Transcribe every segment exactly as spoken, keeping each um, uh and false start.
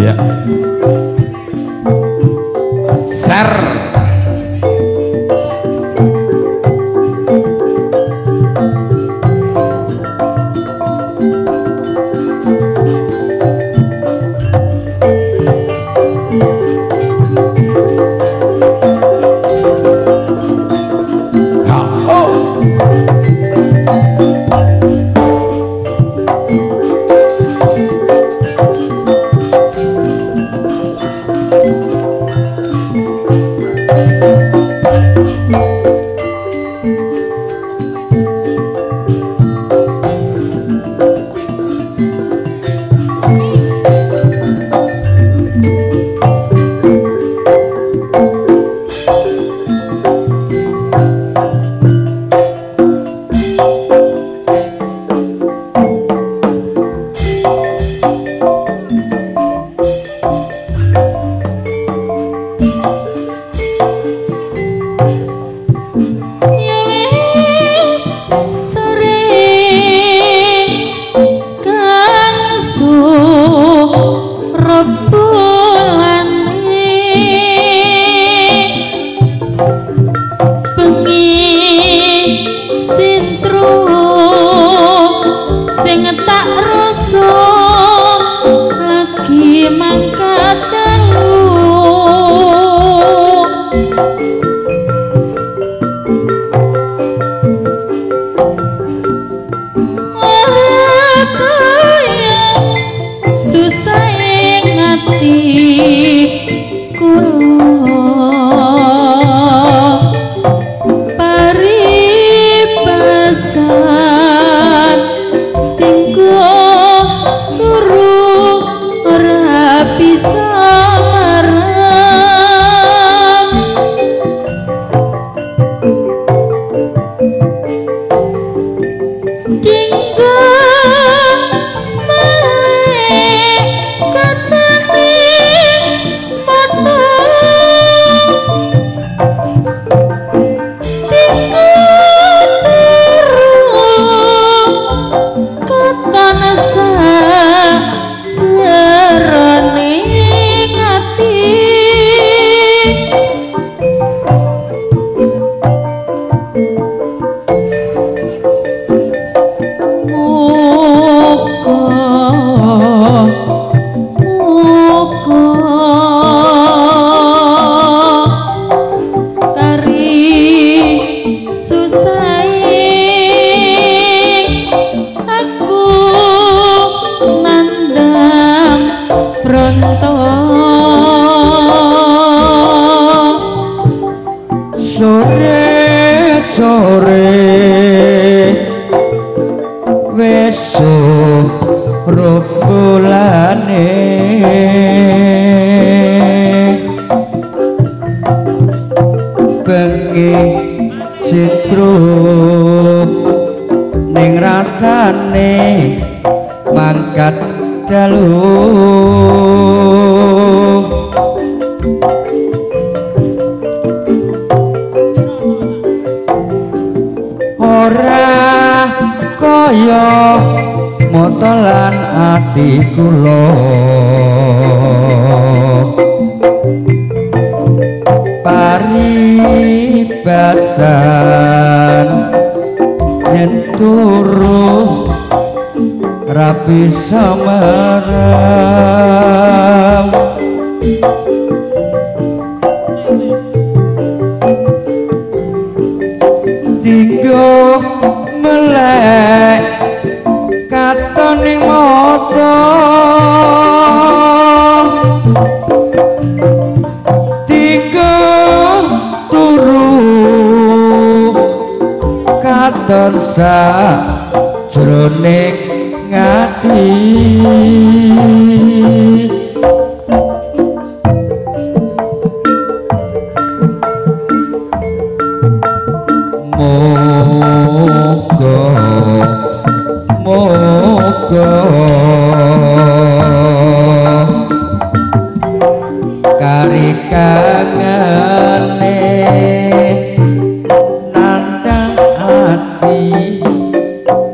ya. Ser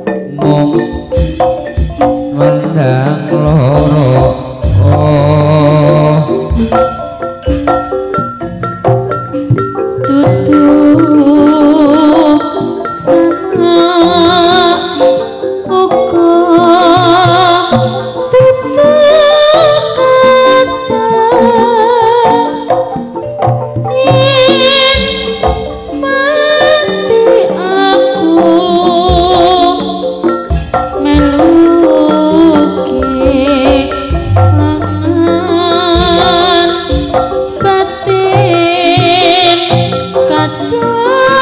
mendang loro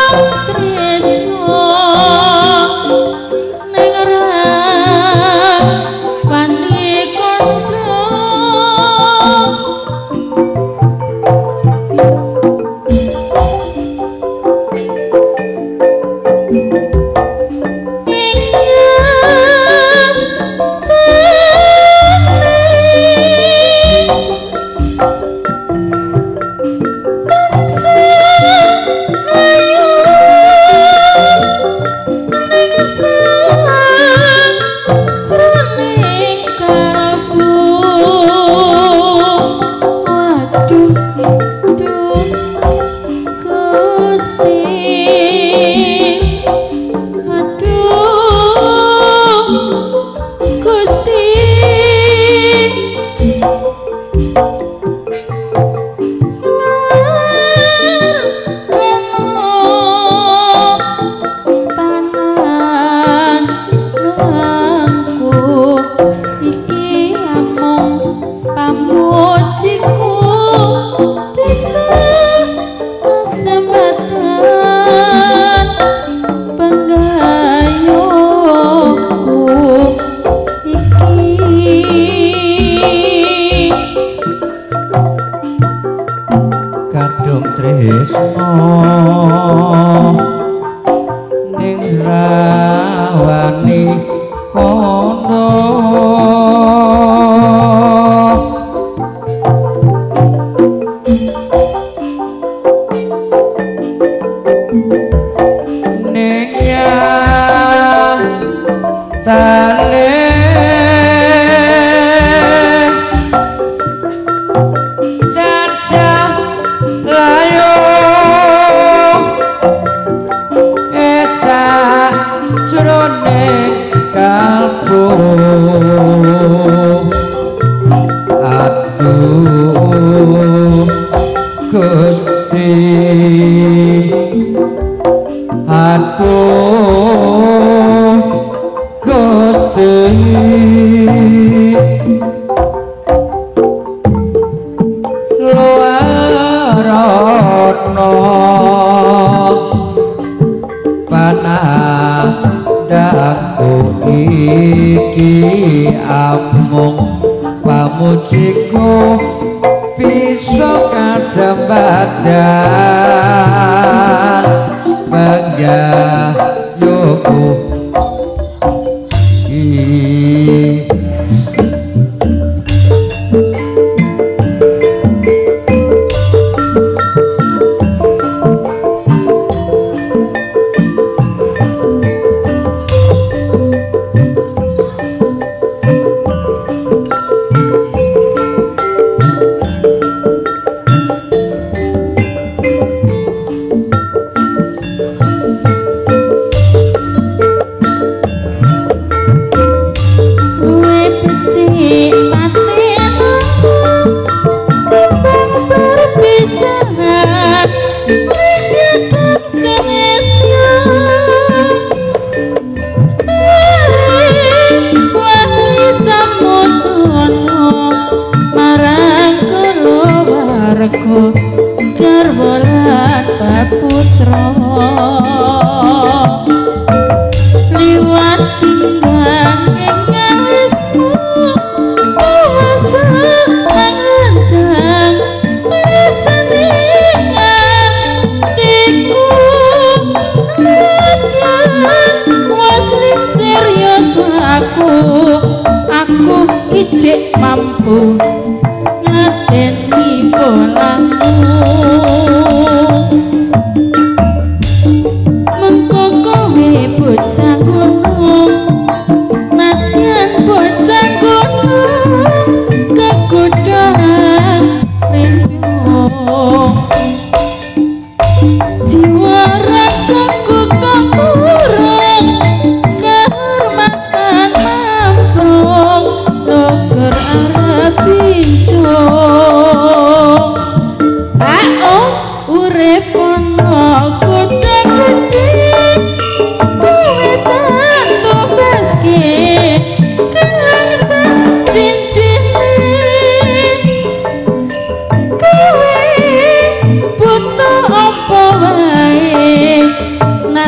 Apa wae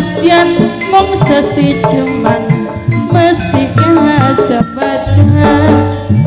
senadyan mung sesideman mesti kasabadan.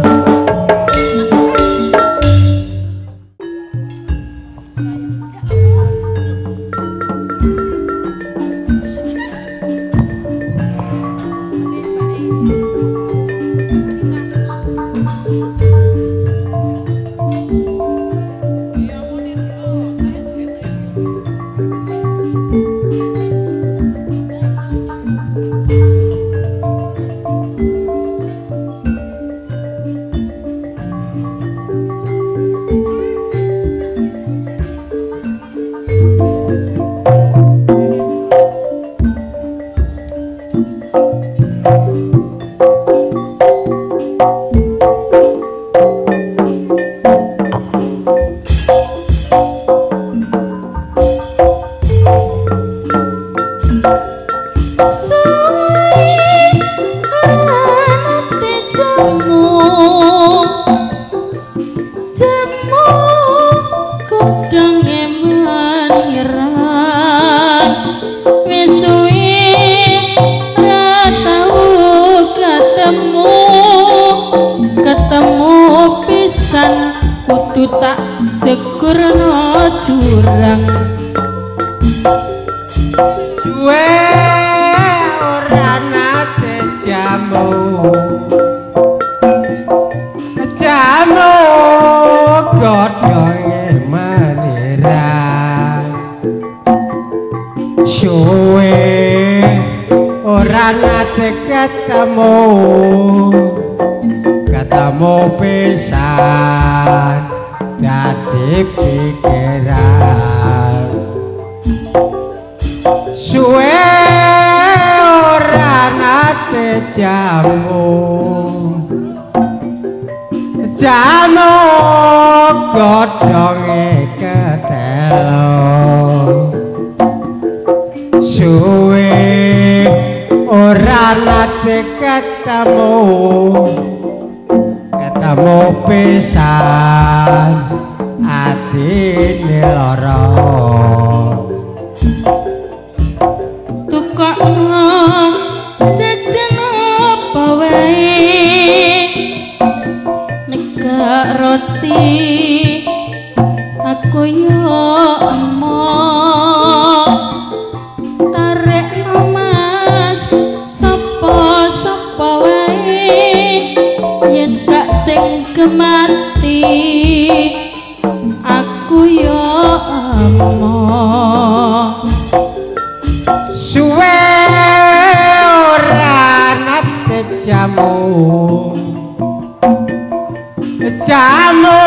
Tak jekurno jurang duwe ora nate jamu jamu godhonge manira suwe ora nate ketemu ketemu pisan dadi pikiran suwe ora nate jamu jamu godhonge ketelo suwe ora nate ketemu ketemu pisan atine lara tukokno jajan apa wae negak roti aku yo emoh tarik mas sapa sapa wae yen gak sing gemati aku yo emoh suwe ora nate jamu jamu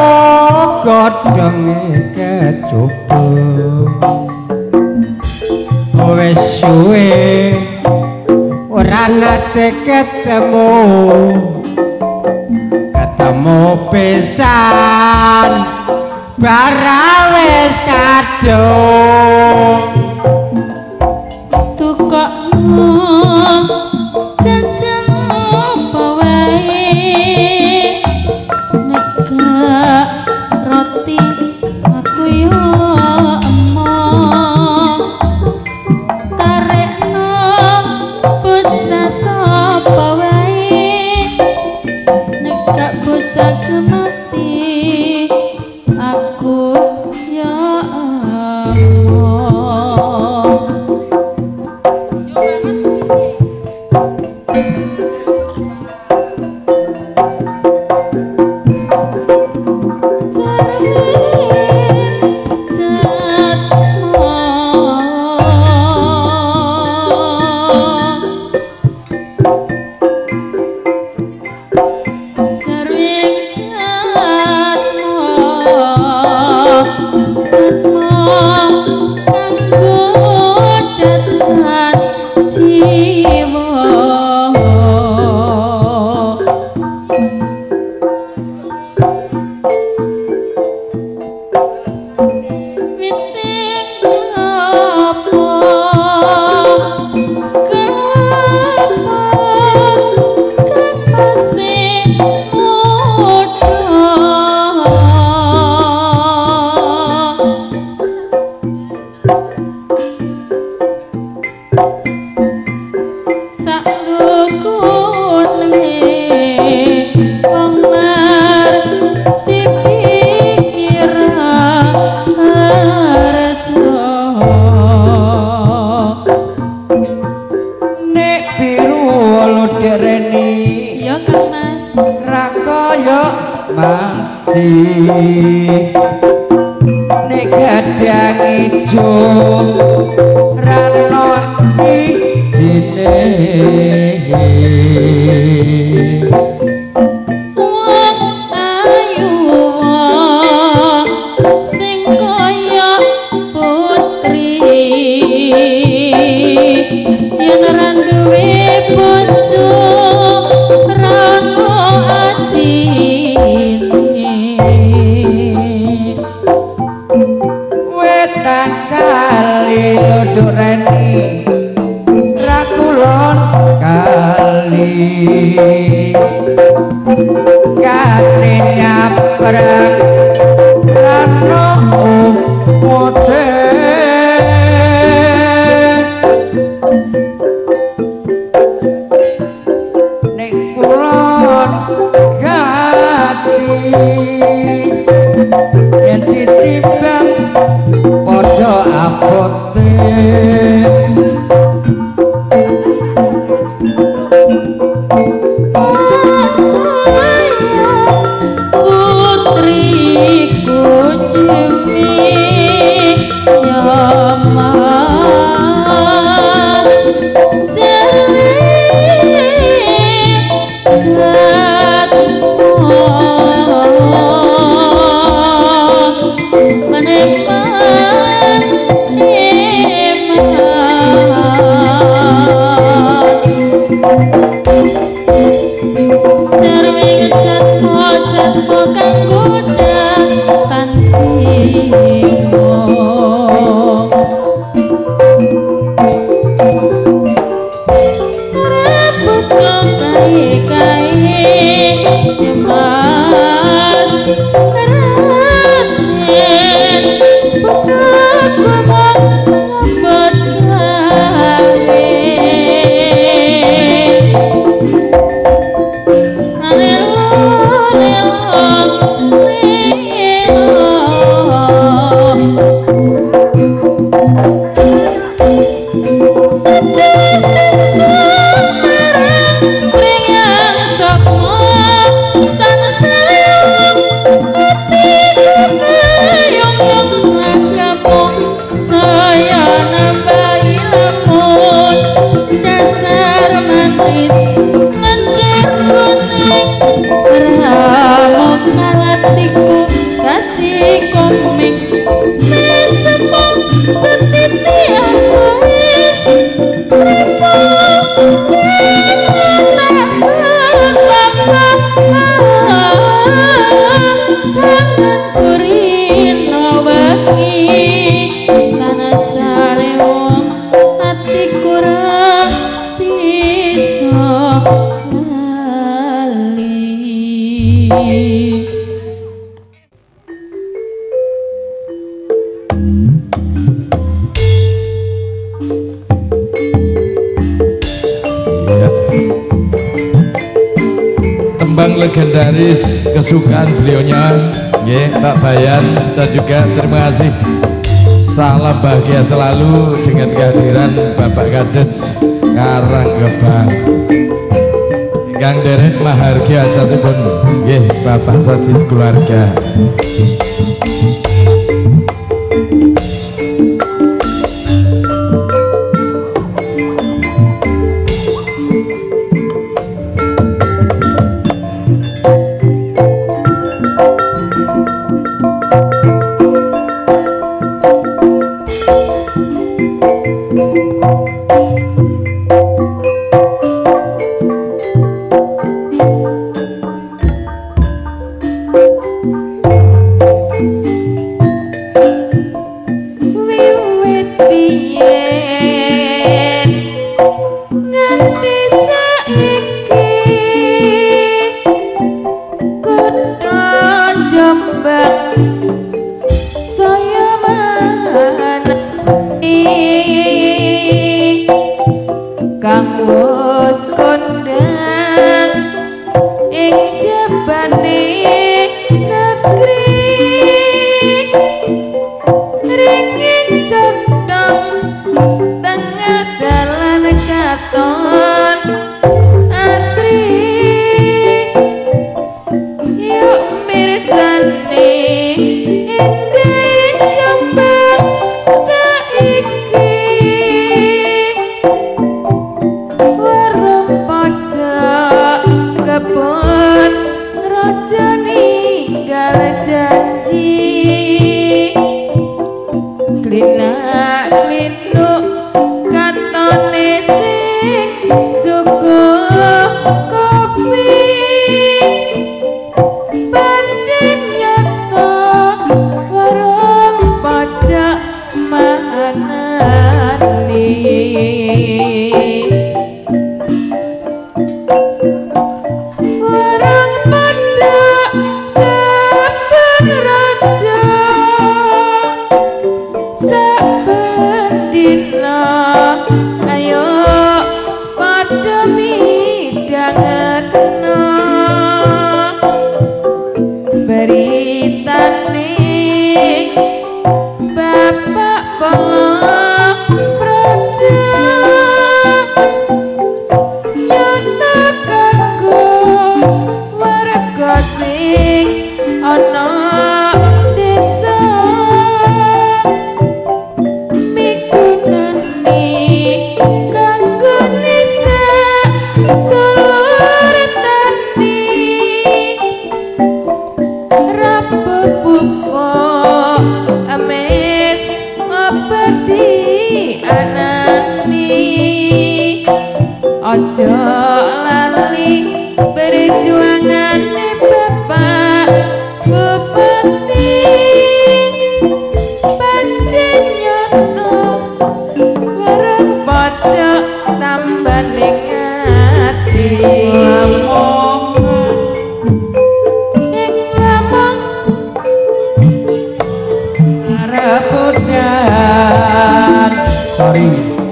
godhonge kecubung wis suwe ora nate ketemu ketemu pisan bara wis kadung tukokno jajan apa wae nek gak roti aku yo emoh tarikno bocah sapa wae nek gak bocah gemati aku ya emoh nek gadang ijo rano ijine wong ayu sing kaya putri yen ora duwe bojo rano ajine wetan kali lodok reni rakulon kali kate nyaprang rano mote nek kulon gati yen titibang padha apote putriku dewi ya mas jeling jatuh meneman iman jarwing jatmo jatmo kang godang tanjiwo repot kok kae-kae mas raden putraku mau nyambut gawe Alelo, alelo, hatiku dadi komeng mesepo setiti awis trimo kangen kurino wengi tanah sale wong hatiku ra bisa lali. Tembang legendaris kesukaan beliaunya nggih Pak Bayan, dan juga terima kasih, salam bahagia selalu dengan kehadiran Bapak Kades Karanggebang ingkang derek mahargi ajatipun nggih Bapak Sajis keluarga. Negeri ringin cedang wani ojo lali perjuangan bapak bupati pancen nyoto warung pojok tambah ning ati ing lamong rebutan sorry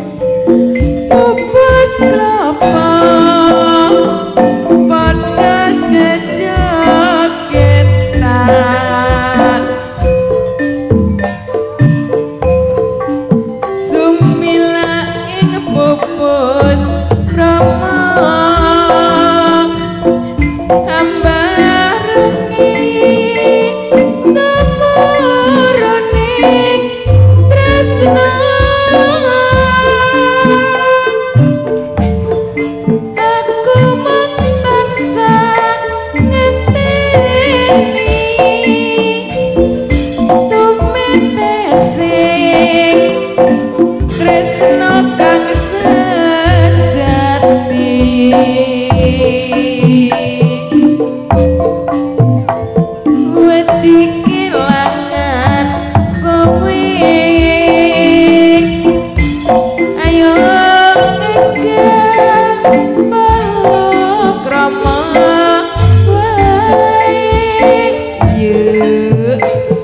pupus lopo pada jejogetan sumila ing pupus Rama ambarengi temurune tresna aku mung tansah ngenteni tumetesing tresna kang sejati wedi kelangan kowe ayo enggal palakrama wae yuk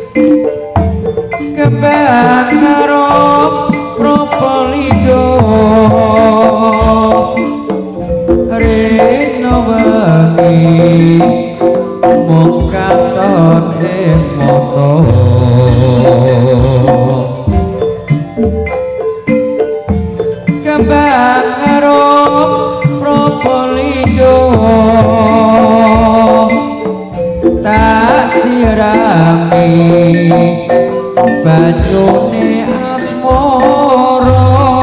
kembang karo Propolido rena wengi mung katon ing mata kembang karo Propolido tak sirami banyune asmara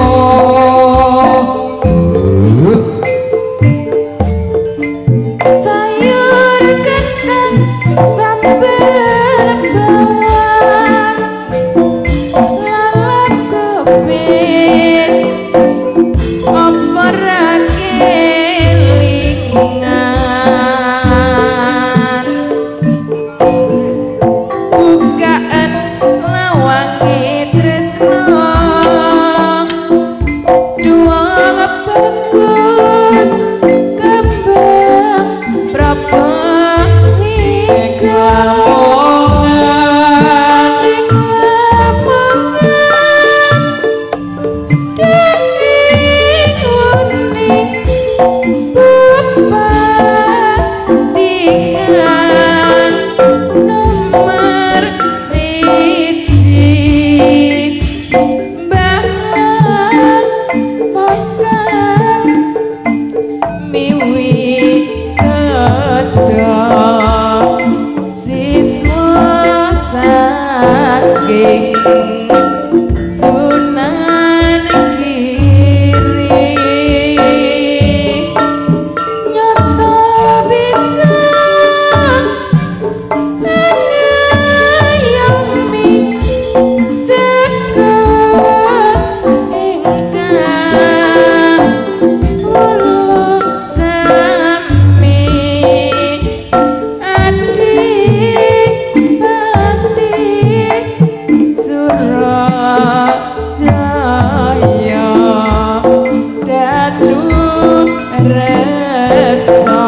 sayur kentang sambal bawang lalap kubis opor kelingan bukaan lawangi tresno duang bagus kembang berapa lamongan ing lamongan dening wening bupatian nomor siji bahan makan miwi sedang siswa saking Sunan Giri nyoto bisa ngayomi sekar ingkang kula sami adik-adik Surajaya danu reksa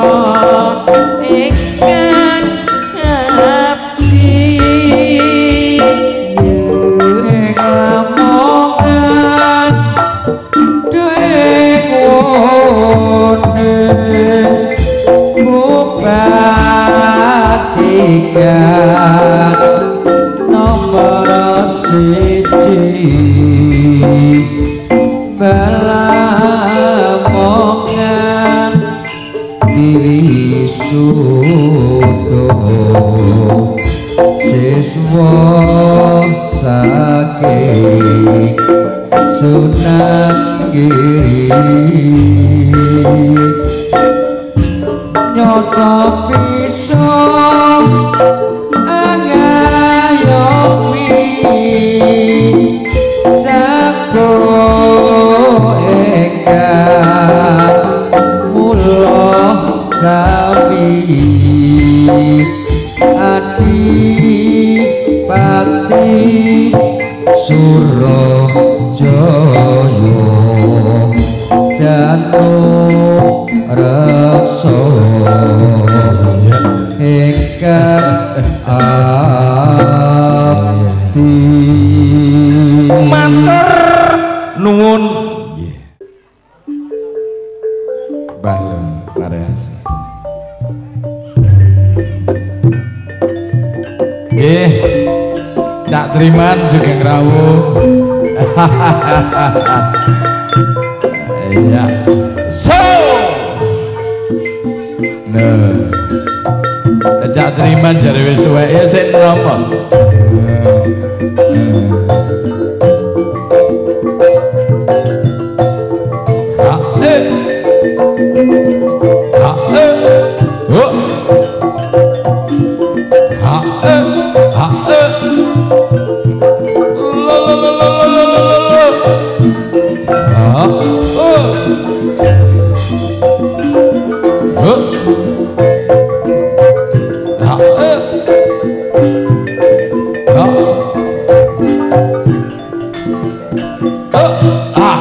ingkang abdi ing lamongan dueng wone bupatikan nomor siji balamongan diwisuda siswa saking Sunan Giri nyoto bisa angayomi sekor anu reksa ingkang abdi matur nuwun Mbah Variasi nggih Cak Triman juga ngrawuh iya so nah Cak Triman jare wis tuwek ya sik napa ha eh ha eh oh ha eh ha eh lo lo lo lo lo lo lo ha oh oh ha eh ha oh ah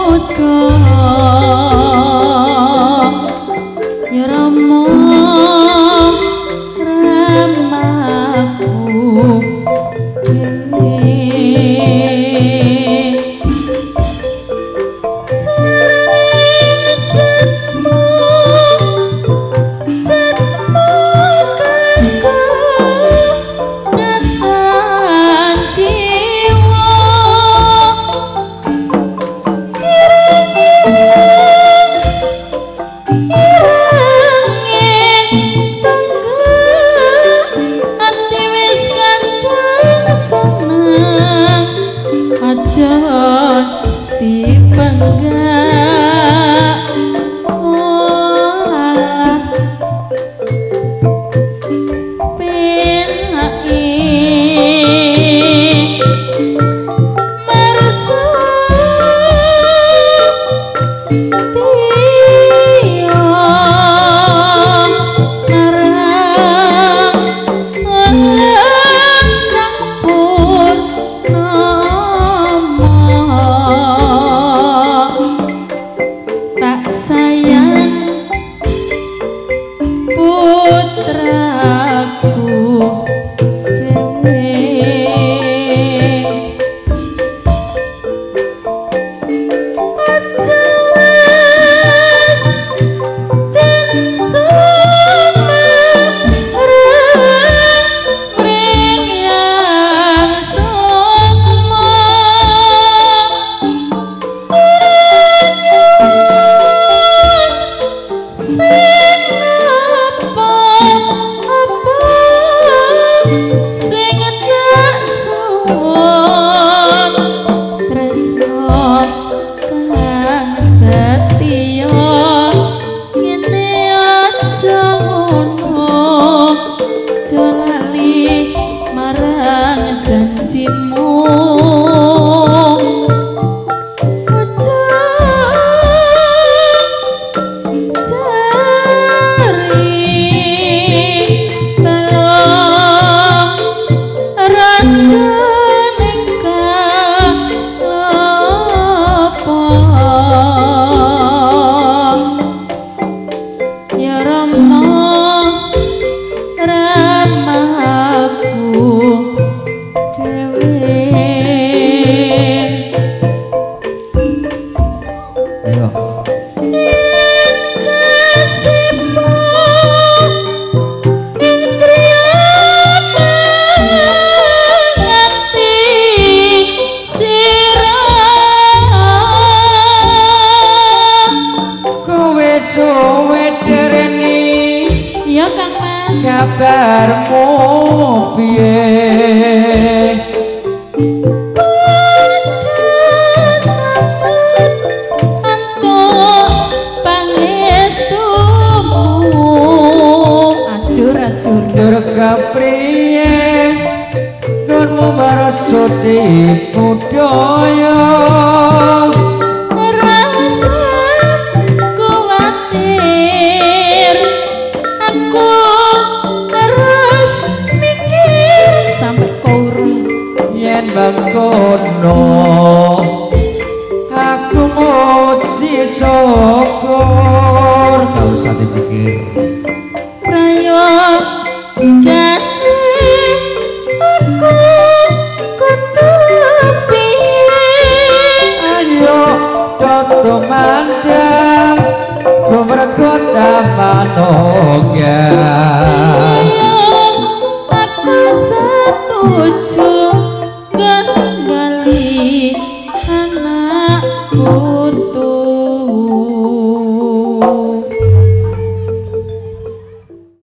Rama suwe dereni Ya Kang Mas. kabarmu piye Dur kepriye gunmu barasuti budaya Rasa kuatir aku terus mikir sampai kurung yen bangkono aku muji syukur gak usah dipikir prayo gane aku kudu piye ayo toto mandang kumrekota manoga ayo aku setuju